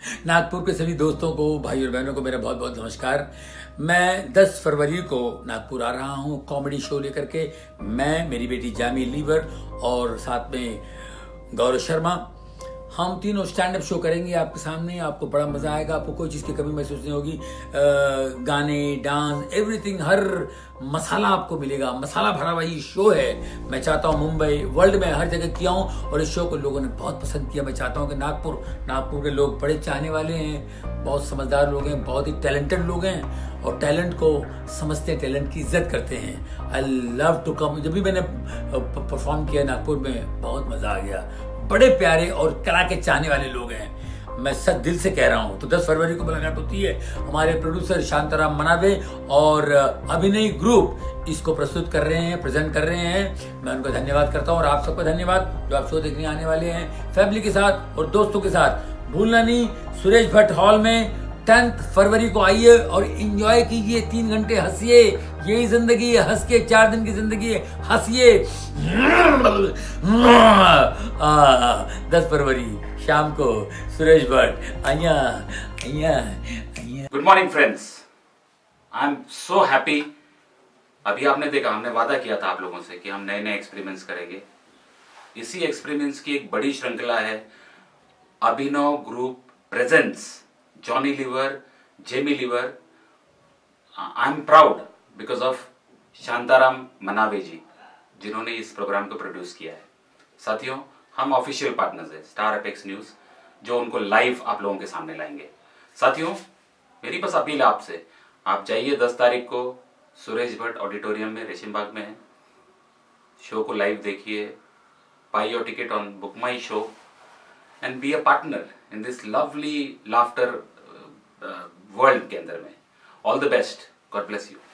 नागपुर के सभी दोस्तों को, भाई और बहनों को मेरा बहुत बहुत नमस्कार। मैं 10 फरवरी को नागपुर आ रहा हूँ कॉमेडी शो लेकर के। मैं, मेरी बेटी जॉनी लीवर और साथ में गौरव शर्मा, हम तीनों स्टैंड अप शो करेंगे आपके सामने। आपको बड़ा मजा आएगा, आपको कोई चीज़ की कमी महसूस नहीं होगी। गाने, डांस, एवरीथिंग, हर मसाला आपको मिलेगा। मसाला भरा हुआ ये शो है। मैं चाहता हूँ मुंबई, वर्ल्ड में हर जगह किया हूँ और इस शो को लोगों ने बहुत पसंद किया। मैं चाहता हूँ कि नागपुर के लोग बड़े चाहने वाले हैं, बहुत समझदार लोग हैं, बहुत ही टैलेंटेड लोग हैं और टैलेंट को समझते हैं, टैलेंट की इज्जत करते हैं। I love to come. जब भी मैंने परफॉर्म किया नागपुर में, बहुत मजा आ गया। बड़े प्यारे और कला के चाहने वाले लोग हैं, मैं सच दिल से कह रहा हूं। तो 10 फरवरी को मुलाकात होती है। हमारे प्रोड्यूसर शांताराम मनावे और अभिनय ग्रुप इसको प्रस्तुत कर रहे हैं, प्रेजेंट कर रहे हैं। मैं उनको धन्यवाद करता हूं और आप सबको धन्यवाद जो आप शो देखने आने वाले हैं फैमिली के साथ और दोस्तों के साथ। भूलना नहीं, सुरेश भट्ट हॉल में 10 फरवरी को आइए और एंजॉय कीजिए। 3 घंटे हंसिए, यही जिंदगी है, हंस के 4 दिन की जिंदगी है, हंसिए। 10 फरवरी शाम को Suresh Bhatt. Good morning friends, I am so happy. अभी आपने देखा, हमने वादा किया था आप लोगों से कि हम नए नए एक्सपेरिमेंट्स करेंगे। इसी एक्सपेरिमेंट्स की एक बड़ी श्रृंखला है। Abhinav group presents Johnny Lever, Jamie Lever. I am proud because of Shantaram Manave ji, जिन्होंने इस प्रोग्राम को प्रोड्यूस किया है। साथियों, हम ऑफिशियल पार्टनर्स हैं स्टार एपेक्स न्यूज, जो उनको लाइव आप लोगों के सामने लाएंगे। साथियों, मेरी बस अपील है आपसे, आप जाइए 10 तारीख को सुरेश भट्ट ऑडिटोरियम में, रेशिम बाग में है। शो को लाइव देखिए, buy your ticket on BookMyShow and be a partner in this lovely laughter world के अंदर में। All the best. God bless you.